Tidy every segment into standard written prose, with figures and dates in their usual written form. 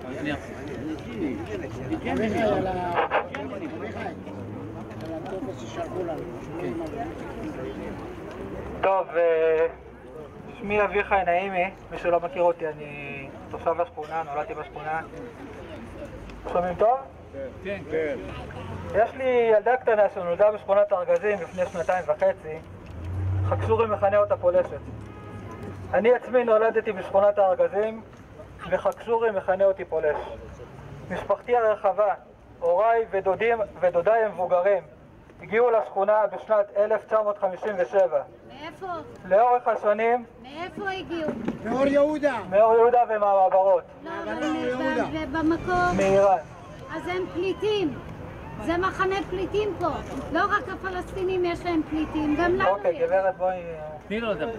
טוב, שמי אביחי נעימי, מי שלא מכיר אותי, אני תושב השכונה, נולדתי בשכונה. שומעים טוב? כן, כן. יש לי ילדה קטנה שנולדה בשכונת הארגזים לפני 2.5. חג שורי מכנה אותה פולשת. אני עצמי נולדתי בשכונת הארגזים, וחג שורי מכנה אותי פולש. משפחתי הרחבה, הוריי ודודיי המבוגרים, הגיעו לשכונה בשנת 1957. מאיפה? לאורך השנים... מאיפה הגיעו? מאור יהודה. מאור יהודה ומהמעברות. לא, במקום. מאיראן. אז הם פליטים. זה מחנה פליטים פה. לא רק הפלסטינים יש להם פליטים, גם לנו יש. אוקיי, גברת, בואי... תני לו לדבר.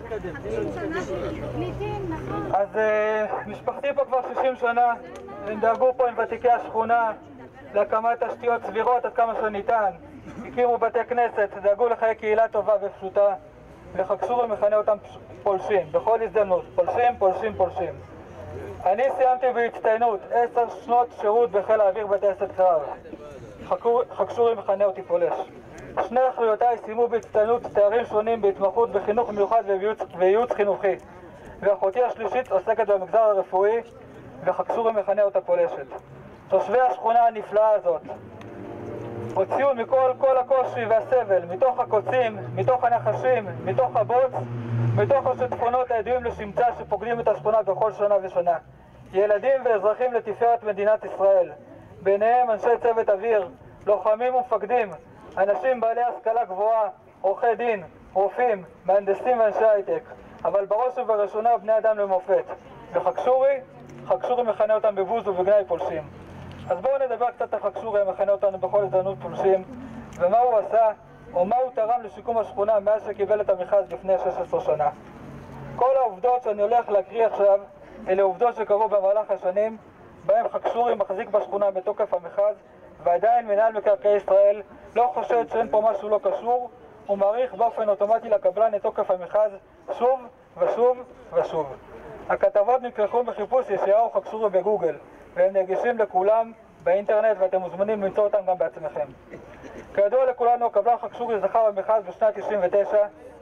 פליטים, נכון. אז משפחתי פה כבר 60 שנה. הם דאגו פה עם ותיקי השכונה להקמת תשתיות סבירות עד כמה שניתן. הקימו בתי כנסת, דאגו לחיי קהילה טובה ופשוטה, וחג שורי מכנה אותם פולשים, בכל הזדמנות, פולשים, פולשים, פולשים. אני סיימתי בהצטיינות 10 שנות שירות בחיל האוויר בטייסת קרב. חג שורי מכנה אותי פולש. שני אחריותיי סיימו בהצטיינות תארים שונים בהתמחות בחינוך מיוחד וייעוץ חינוכי, ואחותי השלישית עוסקת במגזר הרפואי, וחג שורי מכנה אותה פולשת. תושבי השכונה הנפלאה הזאת הוציאו מכל הקושי והסבל, מתוך הקוצים, מתוך הנחשים, מתוך הבוץ, מתוך השיטפונות הידועים לשמצה שפוקדים את השכונה בכל שנה ושנה. ילדים ואזרחים לתפארת מדינת ישראל, ביניהם אנשי צוות אוויר, לוחמים ומפקדים, אנשים בעלי השכלה גבוהה, עורכי דין, רופאים, מהנדסים ואנשי הייטק, אבל בראש ובראשונה בני אדם למופת. וחג שורי מכנה אותם בבוז ובגנאי פולשים. אז בואו נדבר קצת על חג שורי המכנה אותנו בכל הזדמנות פולשים, ומה הוא עשה, או מה הוא תרם לשיקום השכונה מאז שקיבל את המכרז לפני 16 שנה. כל העובדות שאני הולך להקריא עכשיו, אלה עובדות שקרו במהלך השנים, בהם חג שורי מחזיק בשכונה בתוקף המכרז, ועדיין מנהל מקרקעי ישראל לא חושד שאין פה משהו לא קשור, הוא מעריך באופן אוטומטי לקבלן את תוקף המכרז שוב ושוב ושוב. הכתבות נלקחו בחיפוש ישעיהו חג שורי בגוגל, והם נגישים לכולם באינטרנט, ואתם מוזמנים למצוא אותם גם בעצמכם. כידוע לכולנו, הקבלן חג שורי זכה במכרז בשנת 99,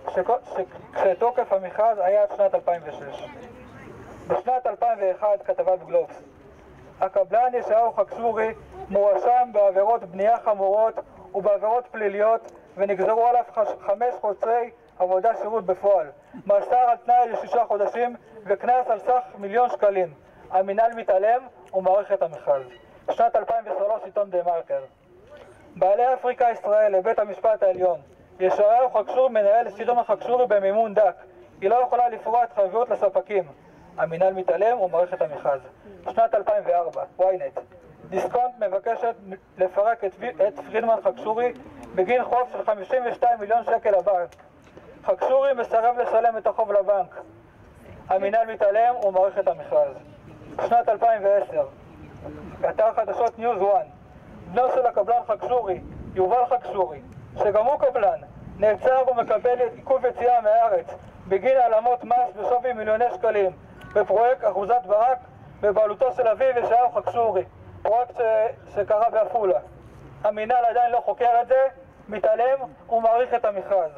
כשתוקף המכרז היה עד שנת 2006. בשנת 2001, כתבה בגלובס, הקבלן ישעיהו חג שורי מואשם בעבירות בנייה חמורות ובעבירות פליליות, ונגזרו עליו 5 חודשי עבודה שירות בפועל, מאסר על תנאי ל6 חודשים וקנס על סך 1,000,000 שקלים. המינהל מתעלם ומעריך את המכרז. שנת 2003, עיתון דה מרקר. בעלי אפריקה ישראל לבית המשפט העליון. ישעיהו חג שורי מנהל את שלטון חג שורי במימון דק. היא לא יכולה לפרוע התחייבויות לספקים. המינהל מתעלם ומעריך את המכרז. שנת 2004, ynet. דיסקונט מבקשת לפרק את פרידמן חג שורי בגין חוב של 52 מיליון שקל לבנק. חג שורי מסרב לשלם את החוב לבנק. המינהל מתעלם ומעריך את המכרז. שנת 2010, אתר חדשות ניוז 1. בנו של הקבלן חג שורי, יובל חג שורי, שגם הוא קבלן, נעצר ומקבל עיכוב יציאה מהארץ בגין העלמות מס בשווי מיליוני שקלים בפרויקט אחוזת ברק בבעלותו של אביו ישעיהו חג שורי, פרויקט שקרה בעפולה. המינהל עדיין לא חוקר את זה, מתעלם ומעריך את המכרז.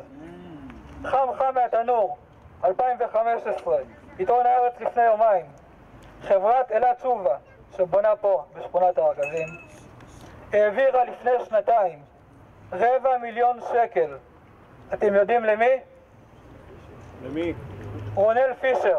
חם מהתנור, 2015, עיתון הארץ לפני יומיים. חברת אלעד תשובה, שבונה פה בשכונת הארגזים, העבירה לפני 2 250,000 שקל. אתם יודעים למי? למי? רונל פישר.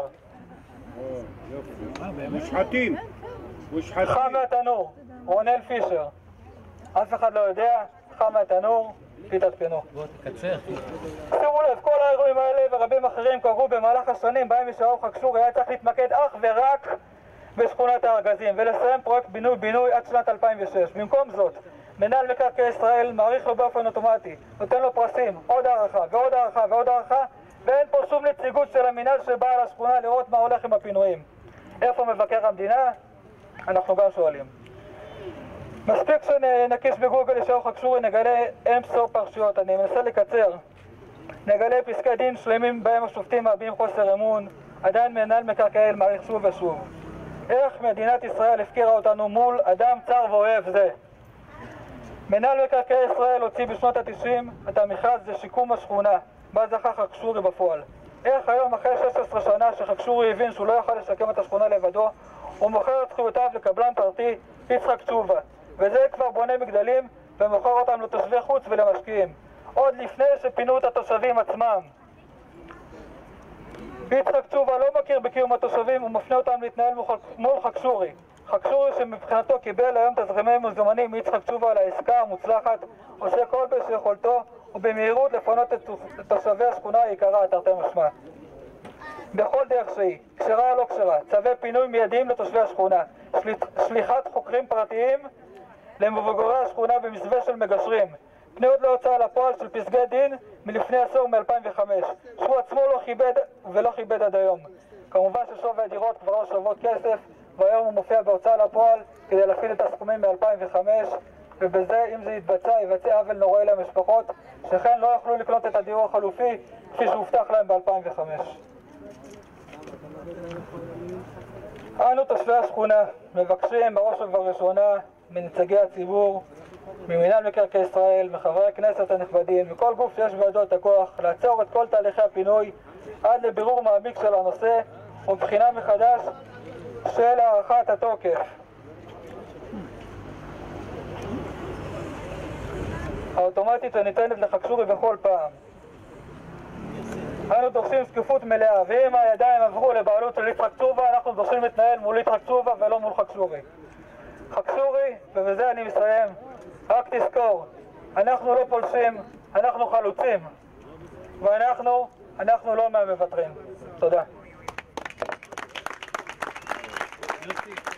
מושחתים. חם מהתנור, רונל פישר. אף אחד לא יודע, חם מהתנור, תתעדכנו. בוא תקצר. שימו לב, כל האירועים האלה ורבים אחרים קרו במהלך השנים בהם ישעיהו חג שורי היה צריך להתמקד אך ורק בשכונת הארגזים ולסיים פרויקט בינוי עד שנת 2006. במקום זאת, מנהל מקרקעי ישראל מעריך לו באופן אוטומטי, נותן לו פרסים, עוד הערכה ועוד הערכה ועוד הערכה, ואין פה שום נציגות של המנהל שבא לשכונה לראות מה הולך עם הפינויים. איפה מבקר המדינה? אנחנו גם שואלים. מספיק שנקיש בגוגל ישעיהו חג שורי נגלה אין סוף פרשיות. אני מנסה לקצר. נגלה פסקי דין שלמים בהם השופטים מביעים חוסר אמון, עדיין מנהל מקרקעי מעריך שוב ושוב. איך מדינת ישראל הפקירה אותנו מול אדם צר ואוהב זה. מנהל מקרקעי ישראל הוציא בשנות ה-90 את המכרז לשיקום השכונה, בה זכה חכשורי בפועל. איך היום אחרי 16 שנה שחכשורי הבין שהוא לא יכול לשקם את השכונה לבדו, הוא מוכר את זכויותיו לקבלן פרטי יצחק תשובה, וזה כבר בונה מגדלים ומוכר אותם לתושבי חוץ ולמשקיעים, עוד לפני שפינו את התושבים עצמם. יצחק תשובה לא מכיר בקיום התושבים, הוא מפנה אותם להתנהל מול חכשורי. חכשורי שמבחינתו קיבל היום תזרימי מזומנים מיצחק תשובה על העסקה המוצלחת, עושה כל ביכולתו ובמהירות לפנות את תושבי השכונה היקרה, תרתי משמע. בכל דרך שהיא, כשרה או לא כשרה, צווי פינוי מיידיים לתושבי השכונה, שליחת חוקרים פרטיים למבוגרי השכונה במסווה של מגשרים, פניות להוצאה לפועל של פסקי דין מלפני עשור מ-2005, שהוא עצמו לא כיבד ולא כיבד עד היום. כמובן ששווי הדירות כבר לא שוות כסף, והיום הוא מופיע בהוצאה לפועל כדי להפעיל את הסכומים מ-2005, ובזה, אם זה יבצע עוול נוראי למשפחות, שכן לא יכלו לקנות את הדיור החלופי כפי שהובטח להם ב-2005. אנו תושבי השכונה מבקשים בראש ובראשונה מנציגי הציבור, ממינהל מקרקעי ישראל, מחברי הכנסת הנכבדים, מכל גוף שיש בידו את הכוח, לעצור את כל תהליכי הפינוי עד לבירור מעמיק של הנושא ובחינה מחדש של הארכת התוקף. האוטומטית הניתנת לחכשורי בכל פעם. אנו דורשים שקיפות מלאה, ואם הידיים עברו לבעלות של יצחק תשובה, אנחנו דורשים להתנהל מול יצחק תשובה ולא מול חכשורי. חכשורי, ובזה אני מסיים, רק תזכור, אנחנו לא פולשים, אנחנו חלוצים, ואנחנו לא מהמוותרים. תודה.